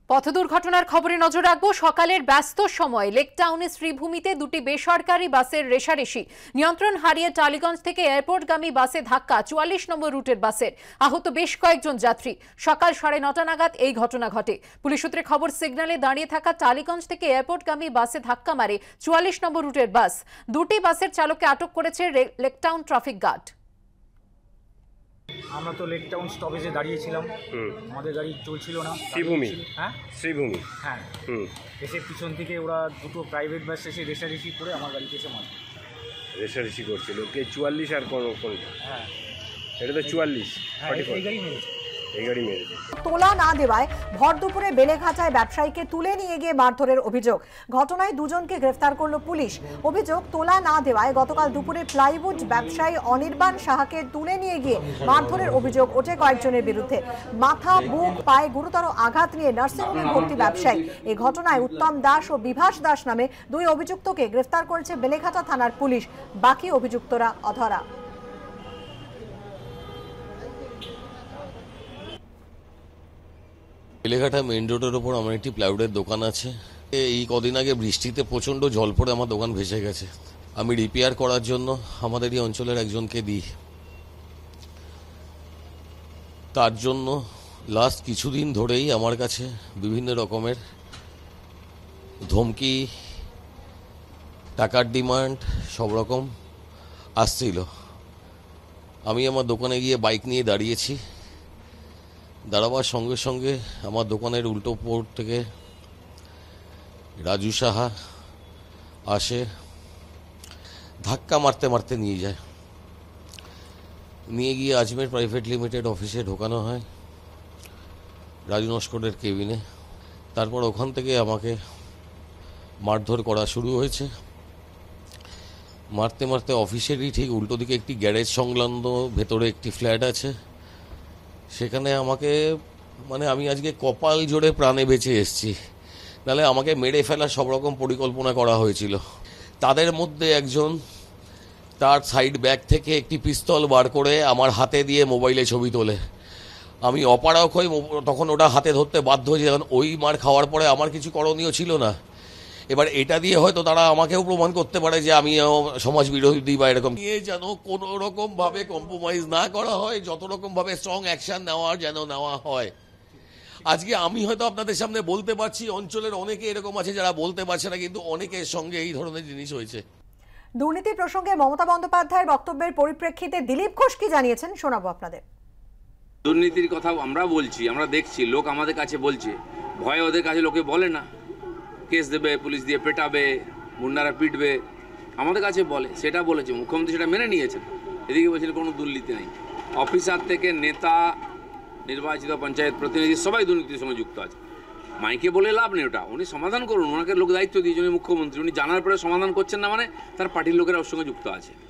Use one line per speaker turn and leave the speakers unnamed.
পথ দুর্ঘটনার খবরে নজর রাখবো। সকালের ব্যস্ত সময় লেকটাউনের শ্রীভূমিতে দুটি বেসরকারি বাসের রেষারেষি, নিয়ন্ত্রণ হারিয়ে টালিগঞ্জ থেকে এয়ারপোর্টগামী বাসে ধাক্কা 44 নম্বর রুটের বাসের, আহত বেশ কয়েকজন যাত্রী। সকাল 9:30 নাগাদ এই ঘটনা ঘটে। পুলিশ সূত্রে খবর, সিগন্যালে দাঁড়িয়ে থাকা টালিগঞ্জ থেকে এয়ারপোর্টগামী বাসে ধাক্কা মারে 44 নম্বর রুটের বাস। দুটি বাসের চালককে আটক করেছে লেকটাউন ট্রাফিক গার্ড।
আমরা তো লেকটাউন স্টপেজে দাঁড়িয়েছিলাম, আমাদের গাড়ি চলছিল না।
শ্রীভূমি,
হ্যাঁ
শ্রীভূমি,
হ্যাঁ। এসে পিছন থেকে ওরা দুটো প্রাইভেট বাস এসে রেষারেষি করে আমার গাড়িতে এসে মারে।
রেষারেষি করছিল কে? 44 আর কোনটা?
হ্যাঁ,
এটা তো 44।
হ্যাঁ, এই গাড়ি মেরেছে।
তোলা না দেওয়ায় ভর দুপুরে বেলেঘাটায় ব্যবসায়ীকে তুলে নিয়ে গিয়ে মারধরের অভিযোগ। ঘটনায় দুজনকে গ্রেফতার করল পুলিশ। অভিযোগ, তোলা না দেওয়ায় গতকাল দুপুরে প্লাইউড ব্যবসায়ী অনির্বাণ সাহাকে তুলে নিয়ে গিয়ে মারধরের অভিযোগ ওঠে কয়েকজনের বিরুদ্ধে। মাথা, বুক, পায়ে গুরুতর আঘাত নিয়ে নার্সিংহোমে ভর্তি ব্যবসায়ী। এই ঘটনায় উত্তম দাস ও বিভাস দাস নামে দুই অভিযুক্তকে গ্রেফতার করেছে বেলেঘাটা থানার পুলিশ। বাকি অভিযুক্তরা অধরা।
বেলেঘাটা মেইন রোডের ওপর আমার একটি প্লাইউডের দোকান আছে। এই কদিন আগে বৃষ্টিতে প্রচণ্ড জল পড়ে আমার দোকান ভেসে গেছে। আমি রিপেয়ার করার জন্য আমাদের এই অঞ্চলের একজনকে দিই। তার জন্য লাস্ট কিছুদিন ধরেই আমার কাছে বিভিন্ন রকমের ধমকি, টাকার ডিমান্ড সব রকম আসছিল। আমি আমার দোকানে গিয়ে বাইক নিয়ে দাঁড়িয়েছি। দাঁড়াবার সঙ্গে সঙ্গে আমার দোকানের উল্টো পোর্ট থেকে রাজু সাহা আসে, ধাক্কা মারতে মারতে নিয়ে যায়। নিয়ে গিয়ে আজমের প্রাইভেট লিমিটেড অফিসে ঢোকানো হয়, রাজু নস্করের কেবিনে। তারপর ওখান থেকে আমাকে মারধর করা শুরু হয়েছে। মারতে মারতে অফিসেরই ঠিক উল্টো দিকে একটি গ্যারেজ সংলগ্ন ভেতরে একটি ফ্ল্যাট আছে, সেখানে আমাকে আমি আজকে কপাল জোড়ে প্রাণে বেঁচে এসেছি, নাহলে আমাকে মেরে ফেলার সব রকম পরিকল্পনা করা হয়েছিল। তাদের মধ্যে একজন তার সাইড ব্যাগ থেকে একটি পিস্তল বার করে আমার হাতে দিয়ে মোবাইলে ছবি তোলে। আমি অপারক হয়ে তখন ওটা হাতে ধরতে বাধ্য হয়েছি, কারণ ওই মার খাওয়ার পরে আমার কিছু করণীয় ছিল না। এবার এটা দিয়ে হয়তো তারা আমাকেও প্রমাণ করতে পারে যে আমি সমাজ বিরোধী বা এরকম। নিয়ে যেন কোনো রকম ভাবে কম্প্রোমাইজ না করা হয়, যত রকম ভাবে স্ট্রং অ্যাকশন নেওয়া হয়। আজকে আমি হয়তো আপনাদের সামনে বলতে পারছি, অঞ্চলের অনেকে এরকম আছে যারা বলতে পারছে না, কিন্তু অনেকের সঙ্গে এই ধরনের জিনিস হয়েছে।
দুর্নীতি প্রসঙ্গে মমতা বন্দ্যোপাধ্যায়ের বক্তব্যের পরিপ্রেক্ষিতে দিলীপ ঘোষ কি জানিয়েছেন শোনাবো আপনাদের।
দুর্নীতির কথা আমরা বলছি, আমরা দেখছি, লোক আমাদের কাছে বলছে, ভয়ে ওদের কাছে লোকে বলে না, কেস দেবে, পুলিশ দিয়ে পেটাবে, গুন্ডারা পিটবে, আমাদের কাছে বলে। সেটা বলেছে মুখ্যমন্ত্রী, সেটা মেনে নিয়েছেন। এদিকে বলছিল কোনো দুর্নীতি নেই। অফিসার থেকে নেতা, নির্বাচিত পঞ্চায়েত প্রতিনিধি সবাই দুর্নীতির সঙ্গে যুক্ত আছে। মাইকে বলে লাভ নেই, ওটা উনি সমাধান করুন। ওনাকে লোক দায়িত্ব দিয়েছেন মুখ্যমন্ত্রী, উনি জানার পরে সমাধান করছেন না, মানে তার পার্টির লোকেরা ওর সঙ্গে যুক্ত আছে।